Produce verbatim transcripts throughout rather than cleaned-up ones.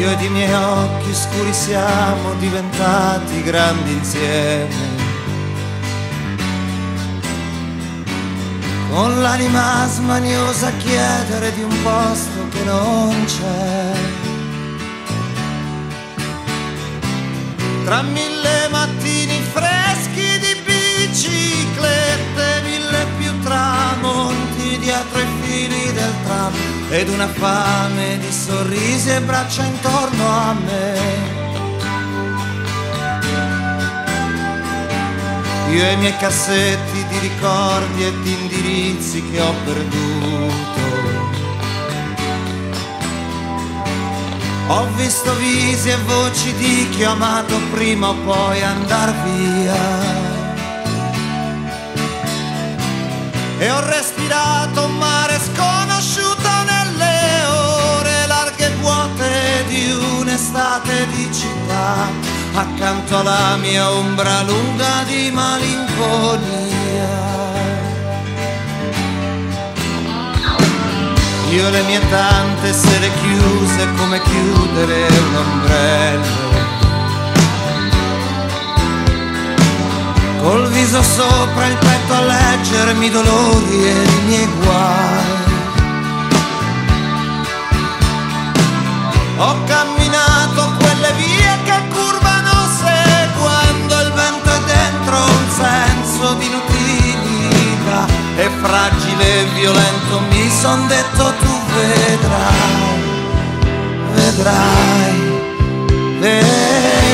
Io ed i miei occhi scuri siamo diventati grandi insieme, con l'anima smaniosa a chiedere di un posto che non c'è. Tra mille mattini freschi di biciclette, mille più tramonti dietro i fili del tram, ed una fame di sorrisi e braccia intorno a me. Io e i miei cassetti di ricordi e di indirizzi che ho perduto. Ho visto visi e voci di chi ho amato prima o poi andar via. E ho respirato un mare sconosciuto nelle ore larghe e vuote di un'estate di città, accanto alla mia ombra lunga di malinconia. Io le mie tante sere chiuse come chiudere un ombrello, col viso sopra il petto a leggermi i dolori e i miei guai. Ho camminato quelle vie che curvano seguendo il vento e dentro un senso di inutilità, e fragile e violento mi son detto tu vedrai, vedrai, vedrai.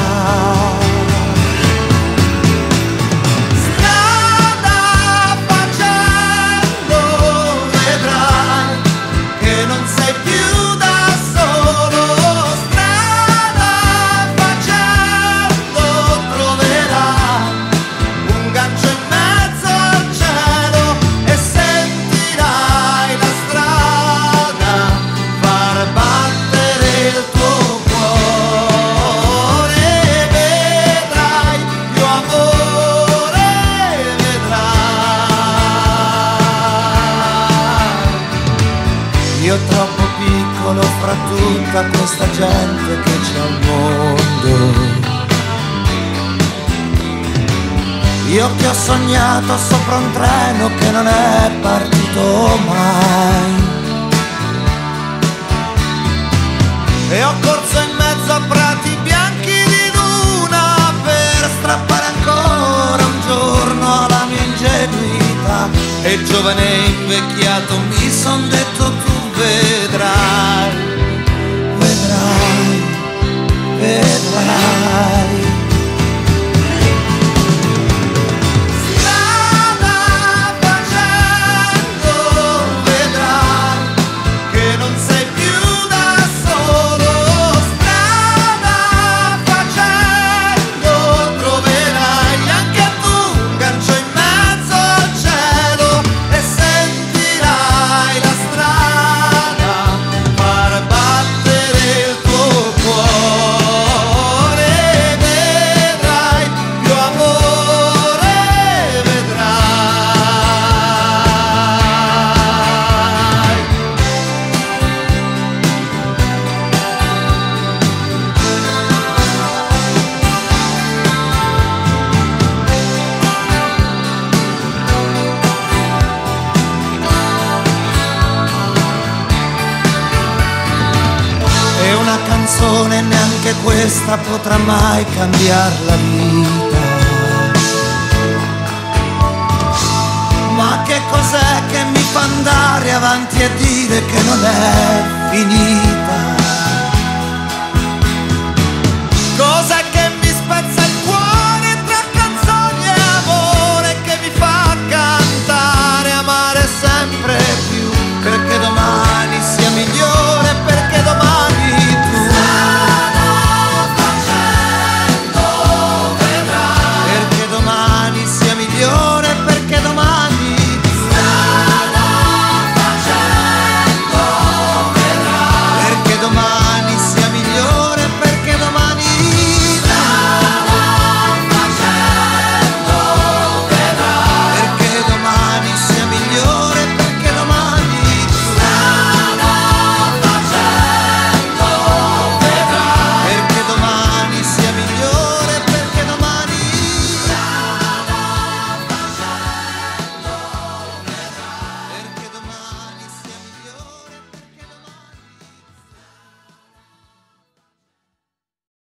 Strada facendo vedrai che non sei più da solo, strada facendo troverai un gancio in mezzo al cielo e sentirai la strada far battere il tuo cuore, vedrai più amore, vedrai. Io troppo piccolo fra tutta questa gente che c'è al mondo, io che ho sognato sopra un treno che non è partito mai, e ho corso in mezzo a prati bianchi di luna per strappare ancora un giorno alla mia ingenuità, e giovane e invecchiato mi son detto tu vedrai, vedrai, vedrai. Strada facendo vedrai che non sei più da solo, strada facendo troverai anche tu un gancio in mezzo al cielo e sentirai la strada far battere il tuo cuore, vedrai più amore, vedrai. E una canzone neanche questa potrà mai cambiar la vita. Ma che cos'è che mi fa andare avanti e dire che non è finita?